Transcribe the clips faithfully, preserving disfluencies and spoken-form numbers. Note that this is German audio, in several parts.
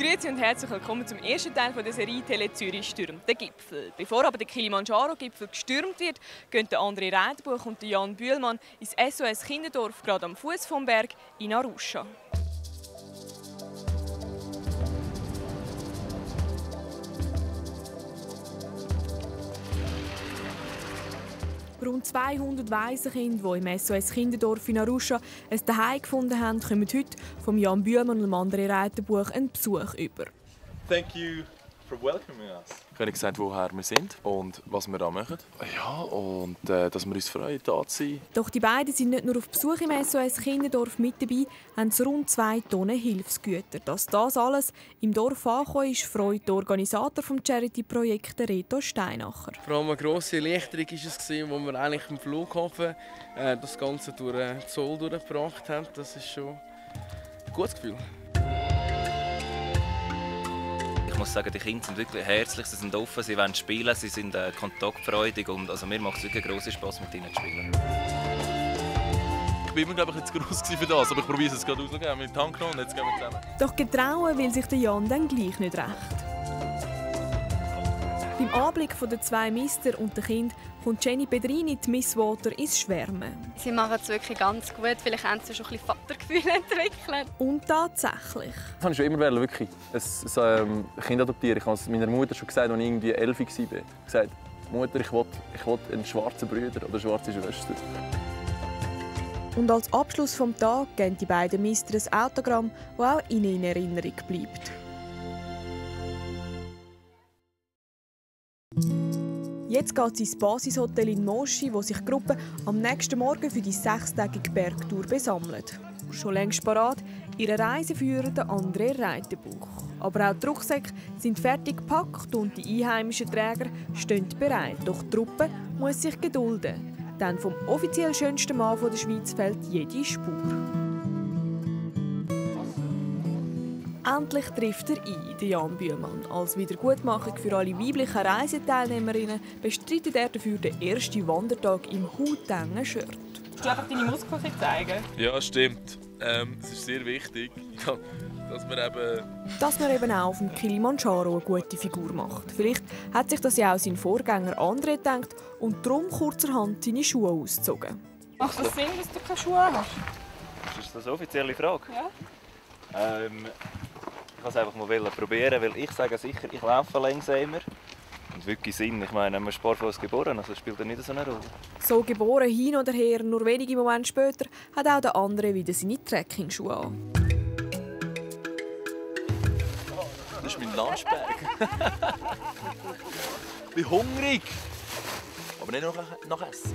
Grüezi und herzlich willkommen zum ersten Teil der Serie Tele Zürich stürmt den Gipfel. Bevor aber der Kilimanjaro-Gipfel gestürmt wird, gehen André Reidenbuch und Jan Bühlmann ins S O S Kinderdorf gerade am Fuß vom Berg in Arusha. Rund zweihundert Waisenkinder, die im S O S Kinderdorf in Arusha ein Zuhause gefunden haben, kommen heute von Jan Bühlmann und André Reidenbuch einen Besuch über. Thank you for welcoming us. Ich habe gesagt, woher wir sind und was wir da machen. Ja, und äh, dass wir uns freuen, hier zu sein. Doch die beiden sind nicht nur auf Besuch im S O S Kinderdorf mit dabei, haben rund zwei Tonnen Hilfsgüter. Dass das alles im Dorf angekommen ist, freut der Organisator des Charity-Projekts Reto Steinacher. Vor allem eine grosse Erleichterung war es, wo wir eigentlich im Flughafen äh, das Ganze durch den Zoll durchgebracht haben. Das ist schon ein gutes Gefühl. Ich muss sagen, die Kinder sind wirklich herzlich, sie sind offen, sie wollen spielen, sie sind äh, kontaktfreudig und also mir macht es wirklich grossen Spass, mit ihnen zu spielen. Ich war immer, glaube ich, zu gross für das, aber ich probiere es gerade aus. Wir haben die Hand genommen und jetzt gehen wir zusammen. Doch getrauen will sich der Jan dann gleich nicht recht. Beim Anblick der zwei Mister und der Kind kommt Jenny Pedrini, die Miss Water, ins Schwärmen. Sie machen es wirklich ganz gut. Vielleicht haben sie schon ein bisschen Vatergefühl entwickelt. Und tatsächlich. Das wollte ich schon immer wollen, wirklich. Ein, ein ähm, Kind adoptieren. Ich habe es meiner Mutter schon gesagt, als ich irgendwie elf war. Ich habe gesagt, Mutter, ich will, ich will einen schwarzen Bruder oder eine schwarze Schwester. Und als Abschluss des Tages geben die beiden Mister ein Autogramm, das auch ihnen in Erinnerung bleibt. Jetzt geht es ins Basishotel in Moshi, wo sich die Gruppe am nächsten Morgen für die sechstägige Bergtour besammelt. Schon längst parat ihre Reiseführer André Reidenbuch. Aber auch die Rucksäcke sind fertig gepackt und die einheimischen Träger stehen bereit. Doch die Truppe muss sich gedulden, denn vom offiziell schönsten Mann der Schweiz fehlt jede Spur. Endlich trifft er ein, Jan Bühlmann. Als Wiedergutmachung für alle weiblichen Reiseteilnehmerinnen bestreitet er dafür den ersten Wandertag im hautengen Shirt. Willst du einfach deine Muskeln zeigen? Ja, stimmt. Ähm, es ist sehr wichtig, dass man eben... Dass man eben auch auf dem Kilimanjaro eine gute Figur macht. Vielleicht hat sich das ja auch sein Vorgänger André gedacht und darum kurzerhand seine Schuhe ausgezogen. Macht das Sinn, dass du keine Schuhe hast? Ist das eine offizielle Frage? Ja. Ähm, ich wollte es einfach mal probieren, weil ich sage sicher, ich laufe langsamer. Und wirklich Sinn, ich meine, man ist barfuß geboren, also spielt das nicht so eine Rolle. So geboren hin oder her, nur wenige Momente später, hat auch der andere wieder seine Trekkingschuhe an. Das ist mein Lunchbag. Ich bin hungrig. Aber nicht noch nach Essen.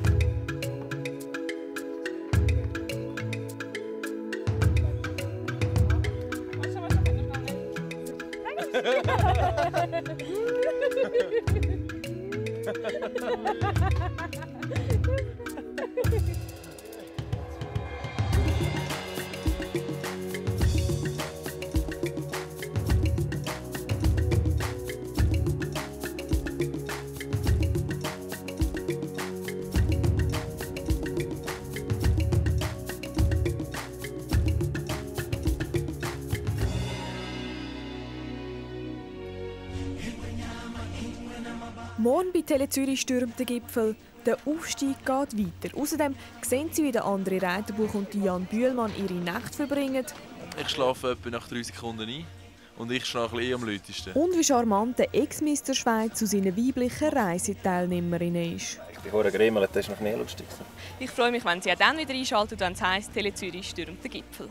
Morgen bei Tele Zürich stürmt der Gipfel. Der Aufstieg geht weiter. Außerdem sehen Sie, wie André Reidenbuch und Jan Bühlmann ihre Nacht verbringen. Ich schlafe etwa nach drei Sekunden ein und ich schnarche eh am lautesten. Und wie charmant der Ex-Mister Schweiz zu seinen weiblichen Reiseteilnehmerinnen ist. Ich bin vorher gerimmelt, das ist noch nie lustig. Ich freue mich, wenn Sie auch dann wieder einschalten, wenn es heisst, Tele Zürich stürmt den Gipfel.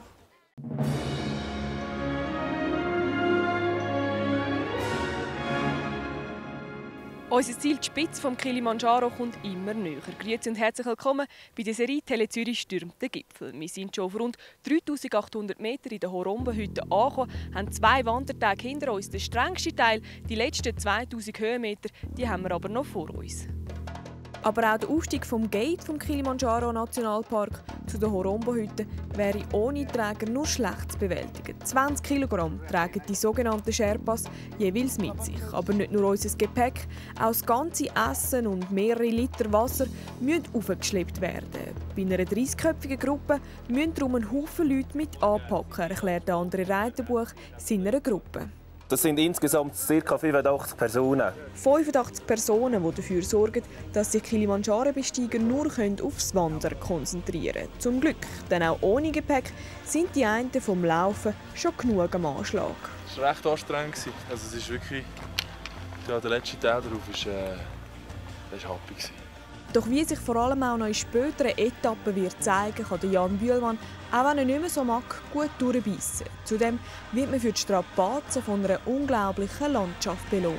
Unser Ziel, die Spitze des Kilimanjaro, kommt immer näher. Grüezi und herzlich willkommen bei der Serie Tele Zürich stürmt den Gipfel. Wir sind schon auf rund dreitausendachthundert Meter in der Horombo-Hütte angekommen, haben zwei Wandertage hinter uns. Der strengste Teil, die letzten zweitausend Höhenmeter, die haben wir aber noch vor uns. Aber auch der Aufstieg vom Gate vom Kilimanjaro Nationalpark zu der Horombo-Hütte wäre ohne Träger nur schlecht zu bewältigen. zwanzig Kilogramm tragen die sogenannten Sherpas jeweils mit sich. Aber nicht nur unser Gepäck, auch das ganze Essen und mehrere Liter Wasser müssen aufgeschleppt werden. Bei einer dreissigköpfigen Gruppe müssen darum ein Haufen Leute mit anpacken, erklärt André Reidenbuch seiner Gruppe. Das sind insgesamt ca. fünfundachtzig Personen. fünfundachtzig Personen, die dafür sorgen, dass sich Kilimanjaro-Besteiger nur aufs Wandern konzentrieren können. Zum Glück, denn auch ohne Gepäck sind die einen vom Laufen schon genug am Anschlag. Es war recht anstrengend. Also es ist wirklich, ja, der letzte Teil darauf war, äh, das war happy. Doch wie sich vor allem auch noch in späteren Etappen wird zeigen, kann Jan Bühlmann, auch wenn er nicht mehr so mag, gut durchbeissen. Zudem wird man für die Strapazen von einer unglaublichen Landschaft belohnt.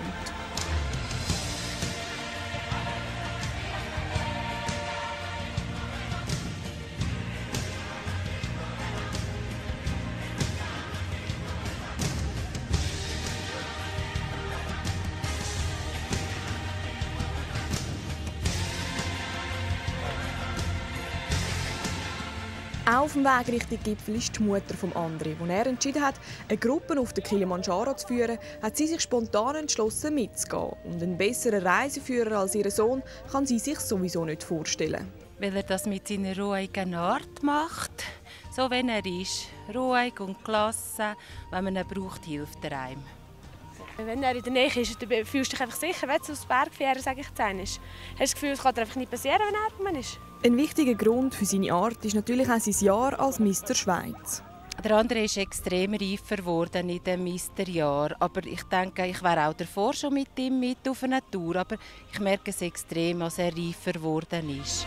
Auch auf dem Weg Richtung Gipfel ist die Mutter vom André. Als er entschieden hat, eine Gruppe auf den Kilimanjaro zu führen, hat sie sich spontan entschlossen, mitzugehen. Und einen besseren Reiseführer als ihr Sohn kann sie sich sowieso nicht vorstellen. Weil er das mit seiner ruhigen Art macht, so wie er ist. Ruhig und gelassen. Wenn man ihn braucht, hilft er einem. Wenn er in der Nähe ist, dann fühlst du dich einfach sicher, wenn du aufs Bergfähren, sage ich, zu ist. Hast du das Gefühl, es kann dir einfach nicht passieren, wenn er ist? Ein wichtiger Grund für seine Art ist natürlich auch sein Jahr als Mister Schweiz. Der andere ist extrem reifer geworden in dem Misterjahr. Aber ich denke, ich wäre auch davor schon mit ihm mit auf einer Tour. Aber ich merke es extrem, als er reifer geworden ist.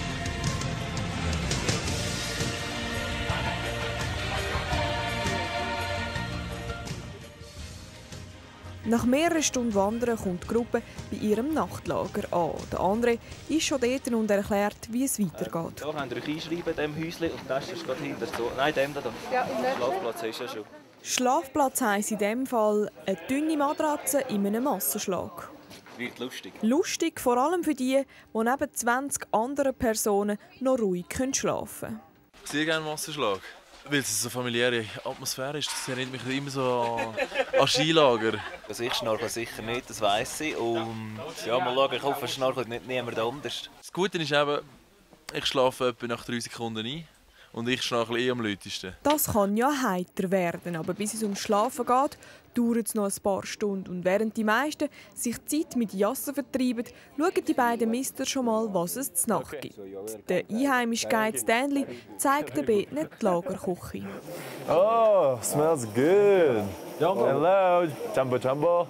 Nach mehreren Stunden Wandern kommt die Gruppe bei ihrem Nachtlager an. Der André ist schon dort und erklärt, wie es weitergeht. Hier könnt ihr euch einschreiben in diesem Häuschen und das ist gerade hinter so. Nein, dem da. Ja, Schlafplatz ist ja schon. Schlafplatz heisst in diesem Fall eine dünne Matratze in einem Massenschlag. Wird lustig. Lustig vor allem für die, die neben zwanzig anderen Personen noch ruhig schlafen können. Ich sehe gerne Massenschlag. Weil es eine familiäre Atmosphäre ist. Das erinnert mich immer so an, an Skilager. Also ich schnarche sicher nicht, das weiss ich. Und ja, mal schauen, ich hoffe, es schnarcht nicht niemand anders. Das Gute ist eben, ich schlafe etwa nach drei Sekunden ein. Und ich schnarche eh am lautesten. Das kann ja heiter werden, aber bis es ums Schlafen geht, dauert es noch ein paar Stunden. Und während die meisten sich die Zeit mit Jassen vertreiben, schauen die beiden Mister schon mal, was es zur Nacht gibt. Der einheimische Guide Stanley zeigt den Beten die Lagerküche. Oh, smells good. Hello, Jumbo Jumbo.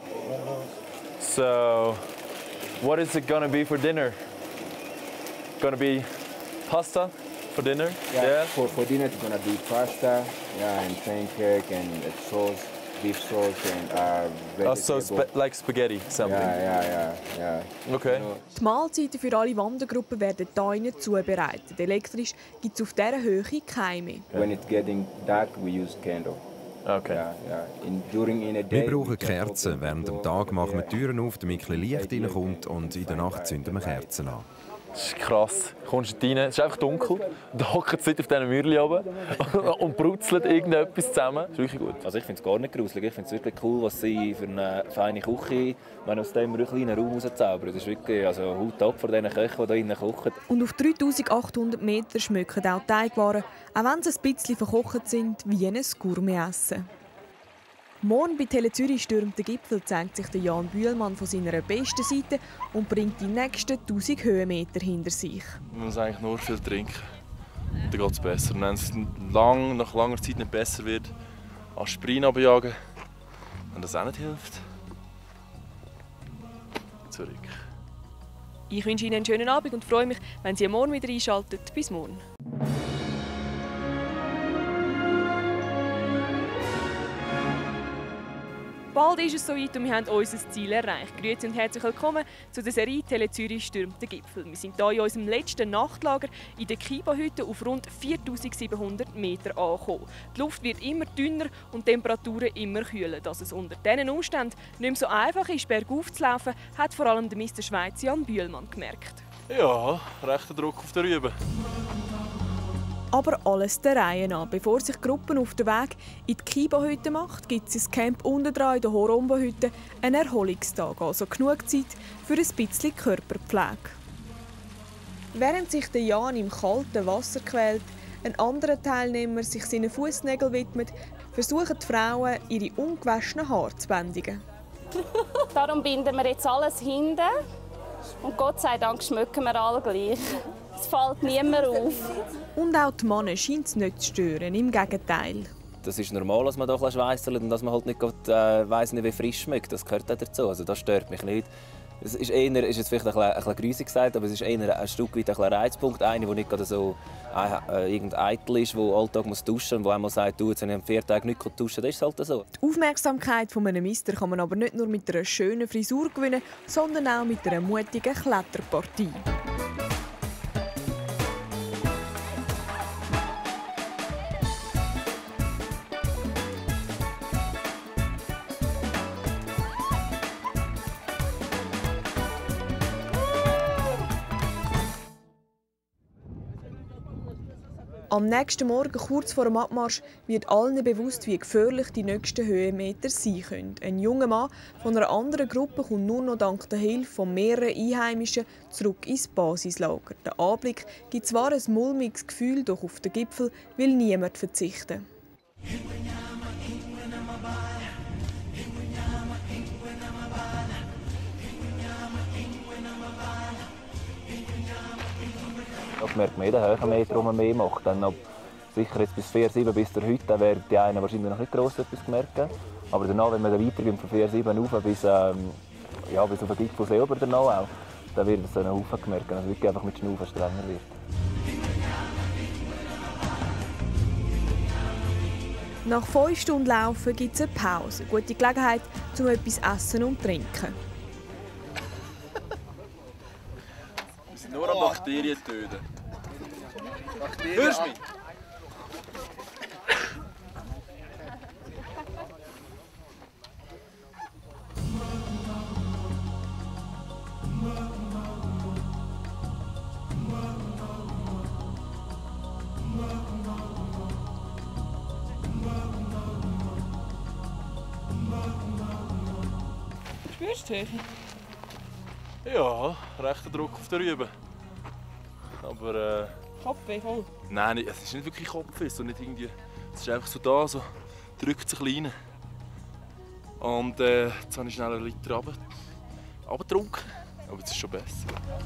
So, what is it gonna be for dinner? Gonna be pasta? For dinner? Yeah, yeah. For, for dinner it's gonna be pasta, yeah, and pancake and a sauce, beef sauce and uh, vegetable. Oh, so sp like spaghetti, something? Yeah, yeah, yeah, yeah. Okay. Die Mahlzeiten für alle Wandergruppen werden hier innen zubereitet. Elektrisch gibt es auf dieser Höhe keine. When it's getting dark, we use candle. Okay. Yeah, yeah. In, during in a day, wir brauchen Kerzen. Während dem Tag machen wir die Türen auf, damit ein bisschen Licht reinkommt, und in der Nacht zünden wir Kerzen an. Das ist krass. Du kommst rein, es ist einfach dunkel. Da hocken sie auf diesen Mürli oben und brutzeln irgendetwas zusammen. Das ist wirklich gut. Also ich finde es gar nicht gruselig. Ich finde es wirklich cool, was sie für eine feine Küche aus diesem kleinen Raum rauszaubern. Das ist wirklich also Hut ab vor diesen Köchen, die hier drinnen kochen. Und auf dreitausendachthundert Meter schmecken auch Teigwaren, auch wenn sie ein bisschen verkocht sind, wie ein Gourmet-Essen. Morgen bei Tele Zürich stürmt der Gipfel, zeigt sich der Jan Bühlmann von seiner besten Seite und bringt die nächsten tausend Höhenmeter hinter sich. Man muss eigentlich nur viel trinken, dann geht es besser. Und wenn es lang, nach langer Zeit nicht besser wird, Aspirin abjagen, wenn das auch nicht hilft, zurück. Ich wünsche Ihnen einen schönen Abend und freue mich, wenn Sie morgen wieder einschalten. Bis morgen. Bald ist es soweit und wir haben unser Ziel erreicht. Grüezi und herzlich willkommen zu der Serie Tele Zürich stürmt den Gipfel. Wir sind hier in unserem letzten Nachtlager in der Kiba-Hütte auf rund viertausendsiebenhundert Meter angekommen. Die Luft wird immer dünner und die Temperaturen immer kühler. Dass es unter diesen Umständen nicht mehr so einfach ist, bergauf zu laufen, hat vor allem der Mister Schweiz Jan Bühlmann gemerkt. Ja, rechter Druck auf der Rübe. Aber alles der Reihe nach. Bevor sich Gruppen auf den Weg in die Kiba-Hütte macht, gibt es ein Camp unten dran in der Horombo-Hütte, einen Erholungstag, also genug Zeit für ein bisschen Körperpflege. Während sich der Jan im kalten Wasser quält, ein anderer Teilnehmer sich seinen Fußnägeln widmet, versuchen die Frauen, ihre ungewaschenen Haare zu bändigen. Darum binden wir jetzt alles hinten. Und Gott sei Dank schmücken wir alle gleich. Es fällt niemand auf. Und auch die Männer scheint es nicht zu stören, im Gegenteil. Das ist normal, dass man da schweisselt und dass man halt nicht, äh, weiss nicht wie frisch schmeckt. Das gehört auch dazu. Also das stört mich nicht. Es ist, eher, ist jetzt vielleicht ein bisschen, ein bisschen grusig gesagt, aber es ist eher ein Stück weit ein Reizpunkt. Einer, der nicht gerade so äh, irgendein Eitel ist, der alltag muss duschen muss, der einmal sagt, du, jetzt habe ich am vier Tagen nicht duschen, das ist halt so. Die Aufmerksamkeit von einem Mister kann man aber nicht nur mit einer schönen Frisur gewinnen, sondern auch mit einer mutigen Kletterpartie. Am nächsten Morgen, kurz vor dem Abmarsch, wird allen bewusst, wie gefährlich die nächsten Höhenmeter sein können. Ein junger Mann von einer anderen Gruppe kommt nur noch dank der Hilfe von mehreren Einheimischen zurück ins Basislager. Der Anblick gibt zwar ein mulmiges Gefühl, doch auf den Gipfel will niemand verzichten. Das merkt man jeden Höhenmeter, den man mehr macht. Dann noch sicher jetzt bis vier sieben bis zur Hütte werden die einen wahrscheinlich noch nicht gross etwas gemerkt. Aber danach, wenn man dann weitergeht von vier sieben rauf bis, ähm, ja, bis auf den Gipfel selber danach auch, dann wird es einen Haufen gemerkt, dass es wirklich einfach mit Schnaufen strenger wird. Nach fünf Stunden Laufen gibt es eine Pause. Gute Gelegenheit, um etwas essen und trinken. Nur an Bakterien töten. Bakterien. Hörst du mich? Spürst du die Höhe? Ja, rechter Druck auf der Rübe. Aber äh... Kopfweh voll? Nein, nicht, es ist nicht wirklich Kopfweh, so nicht irgendwie... Es ist einfach so da, so drückt sich ein bisschen rein. Und äh, jetzt habe ich schnell einen Liter runter, runtergetrunken. Aber jetzt ist es schon besser.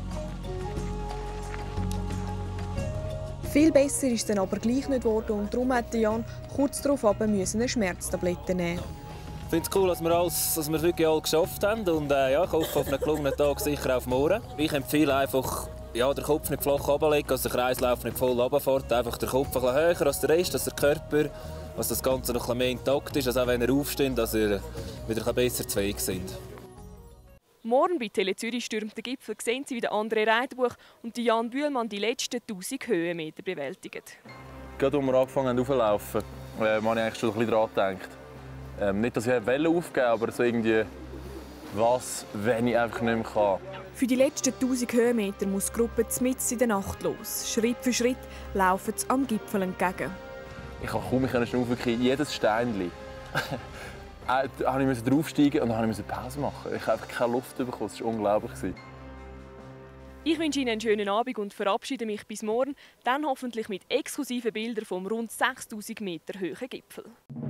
Viel besser ist es dann aber gleich nicht geworden und darum musste Jan kurz darauf eine Schmerztablette nehmen. Ich finde es cool, dass wir, alles, dass wir es wirklich alle geschafft haben und äh, ja, ich hoffe auf einen gelungenen Tag sicher auf morgen. Ich empfehle einfach, ja, den Kopf nicht flach runterlegen, dass der Kreislauf nicht voll runterfährt. Einfach der Kopf ein bisschen höher als der Rest, dass der Körper, dass das Ganze noch ein bisschen mehr intakt ist, dass auch wenn er aufsteht, dass er wieder ein besser zu Weg sind. Morgen bei Tele Zürich stürmt der Gipfel sehen Sie, wie der André Reidenbuch und Jan Bühlmann die letzten tausend Höhenmeter bewältigen. Gerade als wir angefangen haben aufzulaufen, äh, habe ich eigentlich schon ein bisschen daran gedacht. Ähm, nicht, dass ich aufgeben wollte, aber so irgendwie, was, wenn ich einfach nicht mehr kann. Für die letzten tausend Höhenmeter muss die Gruppe mitten in der Nacht los. Schritt für Schritt laufen sie am Gipfel entgegen. Ich konnte kaum schnaufen, wirklich jedes Steinchen. Da musste ich draufsteigen und dann musste ich Pause machen. Ich habe einfach keine Luft bekommen, das war unglaublich. Ich wünsche Ihnen einen schönen Abend und verabschiede mich bis morgen, dann hoffentlich mit exklusiven Bildern vom rund sechstausend Meter hohen Gipfel.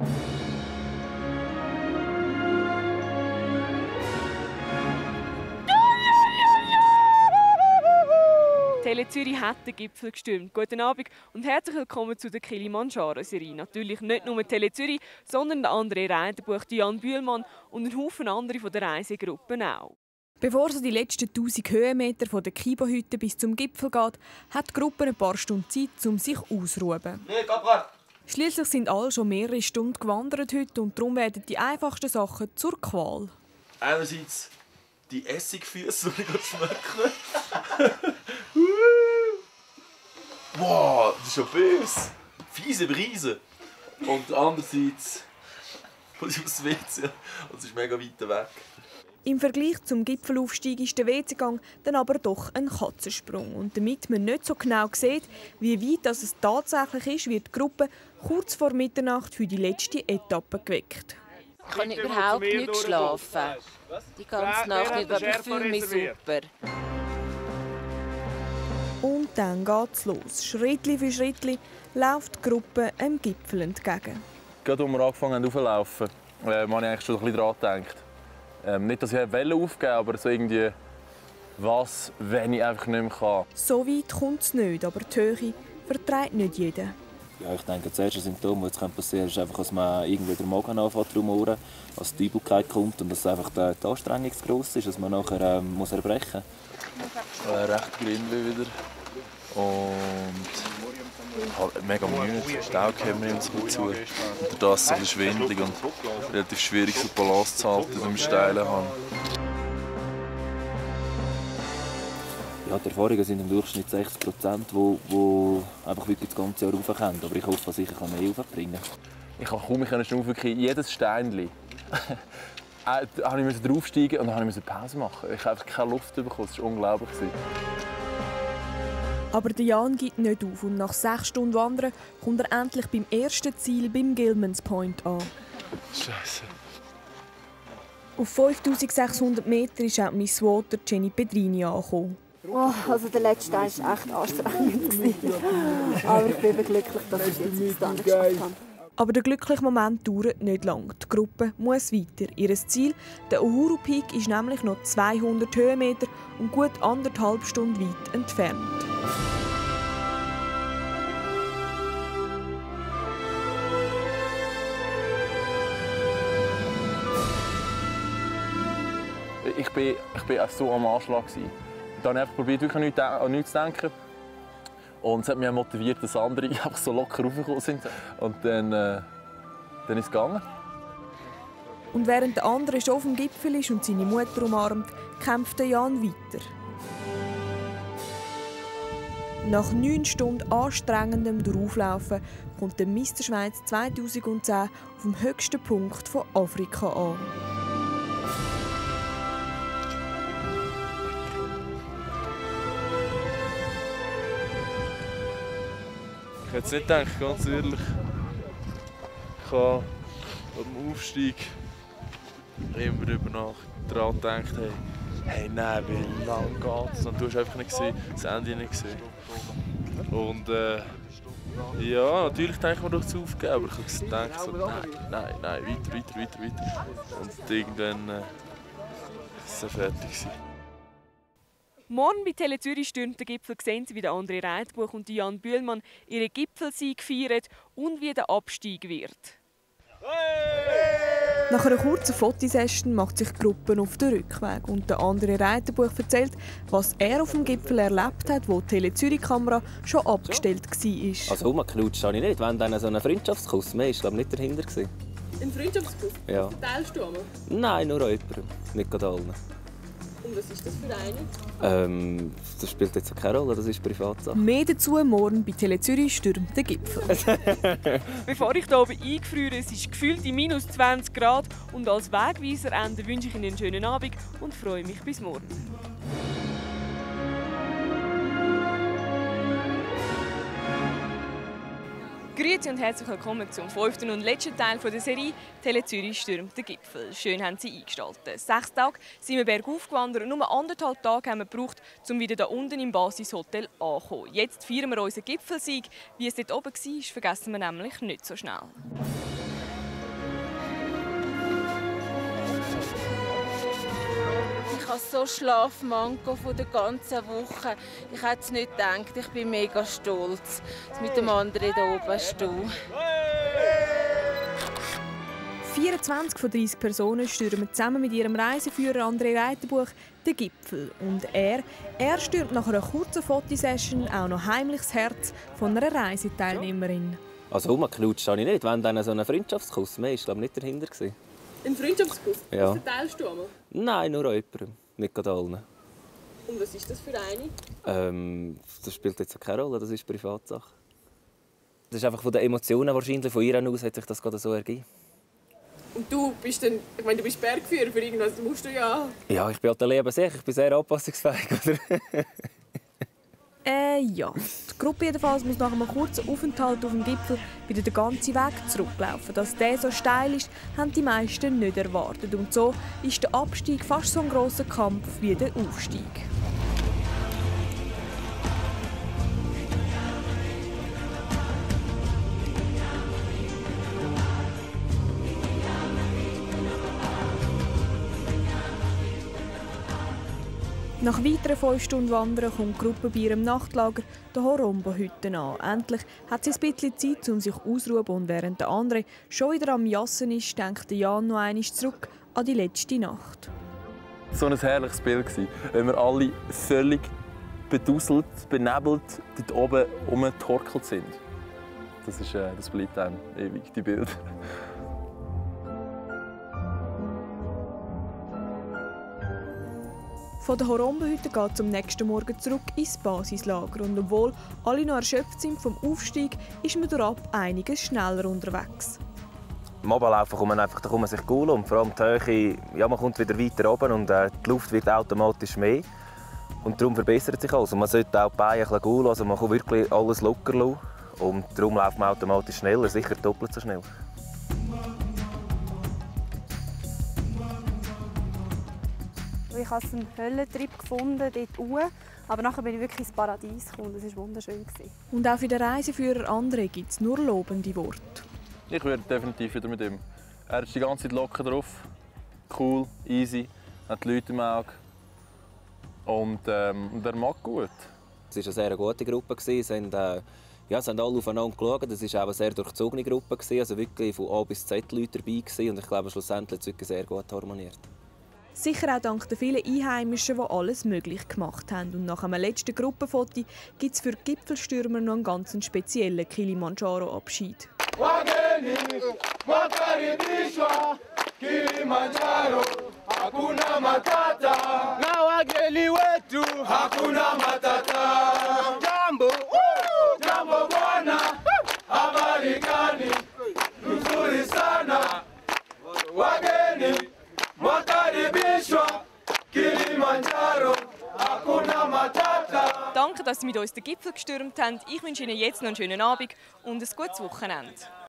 Tele Zürich hat den Gipfel gestürmt. Guten Abend und herzlich willkommen zu der Kilimanjaro-Serie. Natürlich nicht nur Tele Zürich, sondern der André Reidenbuch, Jan Bühlmann und ein Haufen andere von der Reisegruppe auch. Bevor es die letzten tausend Höhenmeter von der Kibo-Hütte bis zum Gipfel geht, hat die Gruppe ein paar Stunden Zeit, um sich auszuruhen. Schließlich sind alle schon mehrere Stunden gewandert heute und darum werden die einfachsten Sachen zur Qual. Einerseits die Essigfüße, die ich gerade schmecke. Wow, das ist schon böse. Fiese Brise. Und andererseits muss ich aufs W C und es ist mega weit weg. Im Vergleich zum Gipfelaufstieg ist der W C-Gang dann aber doch ein Katzensprung. Und damit man nicht so genau sieht, wie weit das es tatsächlich ist, wird die Gruppe kurz vor Mitternacht für die letzte Etappe geweckt. Ich kann überhaupt nicht schlafen. Die ganze Nacht nicht, aber ich fühle mich super. Und dann geht's los. Schrittli für Schrittli läuft die Gruppe dem Gipfel entgegen. Gerade als wir angefangen haben aufzulaufen, äh, habe ich eigentlich schon ein bisschen daran gedacht. Ähm, nicht, dass ich Wellen aufgeben aber so irgendwie, was, wenn ich einfach nicht mehr kann. So weit kommt es nicht, aber die Höhe verträgt nicht jeder. Ja, ich denke, das erste Symptom, das jetzt passieren kann, ist einfach, dass man irgendwie den Magen anfängt zu rumoren, dass die Übelkeit kommt und dass einfach die Anstrengung zu gross ist, dass man nachher ähm, muss erbrechen muss. Äh, recht grindlich wieder. Und halt mega müde. Die Augen haben mir uns gut zu. Und das so ein bisschen schwindelig und relativ schwierig, so Balance zu halten im steilen Hang. Ja, die Erfahrungen sind im Durchschnitt sechzig Prozent, die, die einfach wirklich das ganze Jahr raufkommen. Aber ich hoffe, dass ich mehr raufbringen kann. Ich kann kaum mehr raufgehen. Jedes Steinchen da musste ich draufsteigen und dann musste ich Pause machen. Ich habe einfach keine Luft bekommen. Das war unglaublich. Aber der Jan gibt nicht auf und nach sechs Stunden Wandern kommt er endlich beim ersten Ziel beim Gilman's Point an. Scheiße. Auf fünftausendsechshundert Meter ist auch Miss Water Jenny Pedrini angekommen. Oh, also der letzte Teil war echt anstrengend. Aber ich bin glücklich, dass ich jetzt bis dahin geschafft habe. Aber der glückliche Moment dauert nicht lang. Die Gruppe muss weiter. Ihr Ziel, der Uhuru Peak, ist nämlich noch zweihundert Höhenmeter und gut anderthalb Stunden weit entfernt. Ich bin, ich bin so am Anschlag. Dann habe ich probiert, wirklich an nichts zu denken. Und es hat mich motiviert, dass andere einfach so locker raufgekommen sind. Und dann, äh, dann ist es gegangen. Und während der andere schon auf dem Gipfel ist und seine Mutter umarmt, kämpft Jan weiter. Nach neun Stunden anstrengendem Drauflaufen kommt der Mister Schweiz zweitausendzehn auf dem höchsten Punkt von Afrika an. Ich hätte es nicht gedacht, ganz ehrlich. Ich habe am Aufstieg immer darüber nach daran gedacht, hey, hey nein, wie lange geht es? Und du hast einfach nicht gesehen, das Ende nicht gesehen. Und äh, ja, natürlich denke ich mir doch zu aufgeben, aber ich habe gedacht, so, nein, nein, nein, weiter, weiter, weiter, weiter. Und irgendwann äh, ist es fertig. Morgen bei Tele Zürich stürmt der Gipfel, sehen Sie, wie der André Reitbuch und Jan Bühlmann ihren Gipfelsieg feiern und wie der Abstieg wird. Nach einer kurzen Fotosession macht sich die Gruppe auf den Rückweg und der André Reitbuch erzählt, was er auf dem Gipfel erlebt hat, wo die Tele Zürich-Kamera schon abgestellt war. Also rumgeknutscht habe ich nicht, wenn dann so ein Freundschaftskuss mehr ist, glaube ich, nicht dahinter gewesen. Ein Freundschaftskuss? Ja. Teilst du einmal? Nein, nur an jemandem, nicht gerade allen. Und was ist das für eine? Ähm, das spielt jetzt keine Rolle, das ist Privatsache. Mehr dazu morgen bei Tele Zürich stürmt der Gipfel. Bevor ich hier oben eingefriere, es ist gefühlt in minus zwanzig Grad. Und als Wegweiser Ende wünsche ich Ihnen einen schönen Abend und freue mich bis morgen. Grüezi und herzlich willkommen zum fünften und letzten Teil der Serie «Tele Zürich stürmt den Gipfel». Schön haben Sie eingestaltet. Sechs Tage sind wir bergauf gewandert und nur anderthalb Tage haben wir gebraucht, um wieder hier unten im Basishotel anzukommen. Jetzt feiern wir unseren Gipfelsieg. Wie es dort oben war, vergessen wir nämlich nicht so schnell. Ich habe so Schlafmangel von der ganzen Woche. Ich hätte es nicht gedacht. Ich bin mega stolz, dass mit dem anderen hier oben stehe. vierundzwanzig von dreissig Personen stürmen zusammen mit ihrem Reiseführer André Reitenbuch den Gipfel. Und er, er stürmt nach einer kurzen Fotosession auch noch heimlich das Herz von einer Reiseteilnehmerin. Also rumgeknutscht habe ich nicht, wenn dann so ein Freundschaftskuss mehr ist, glaube ich, nicht dahinter gewesen. Ein Freundschaftskuss? Ja. Was teilst du einmal? Nein, nur an jemandem, nicht gerade allen. Und was ist das für eine? Ähm, das spielt jetzt keine Rolle, das ist Privatsache. Das ist einfach von den Emotionen wahrscheinlich, von ihr aus hat sich das gerade so ergeben. Und du bist dann, ich meine, du bist Bergführer, für irgendwas musst du ja... Ja, ich bin halt Leben sicher, ich bin sehr anpassungsfähig, oder? Äh, ja. Die Gruppe jedenfalls muss nach einem kurzen Aufenthalt auf dem Gipfel wieder den ganzen Weg zurücklaufen. Dass der so steil ist, haben die meisten nicht erwartet. Und so ist der Abstieg fast so ein grosser Kampf wie der Aufstieg. Nach weiteren fünf Stunden Wandern kommt die Gruppe bei ihrem Nachtlager der Horombo-Hütte an. Endlich hat sie ein bisschen Zeit, um sich auszuruhen, und während der andere schon wieder am Jassen ist, denkt Jan noch einmal zurück an die letzte Nacht. So ein herrliches Bild war, wenn wir alle völlig beduselt, benebelt dort oben rumgetorkelt sind. Das, ist, äh, das bleibt einem ewig, die Bilder. Von der Horombo-Hütte geht es am nächsten Morgen zurück ins Basislager. Und obwohl alle noch erschöpft sind vom Aufstieg, ist man durchab einiges schneller unterwegs. Im Oberlaufen kommt man einfach, da kommt man sich cool und vor allem die Höhe, ja, man kommt wieder weiter oben und äh, die Luft wird automatisch mehr. Und darum verbessert sich alles. Und man sollte auch die Beine ein bisschen cool, also man kann wirklich alles locker lassen. Und darum läuft man automatisch schneller, sicher doppelt so schnell. Ich habe einen Höllentrip gefunden, dort hoch. Aber nachher bin ich wirklich ins Paradies gekommen. Das war wunderschön. Und auch für den Reiseführer André gibt es nur lobende Worte. Ich wäre definitiv wieder mit ihm. Er ist die ganze Zeit locker drauf. Cool, easy, hat die Leute im Auge. Und, ähm, und er mag gut. Es war eine sehr gute Gruppe. Es haben, äh, ja, es haben alle aufeinander geschaut. Es war auch eine sehr durchzogene Gruppe. Also wirklich von A bis Z Leute dabei. Und ich glaube, schlussendlich hat es wirklich sehr gut harmoniert. Sicher auch dank den vielen Einheimischen, die alles möglich gemacht haben. Und nach einem letzten Gruppenfoto gibt es für die Gipfelstürmer noch einen ganz speziellen Kilimanjaro-Abschied. Wageni, wakaribishwa, Kilimanjaro, hakuna matata. Na wageni wetu, hakuna matata. Jambo, jambo bwana, habari gani? Nzuri sana. Wageni, wakaribishwa, Kilimanjaro, hakuna matata. Danke, dass Sie mit uns den Gipfel gestürmt haben. Ich wünsche Ihnen jetzt noch einen schönen Abend und ein gutes Wochenende.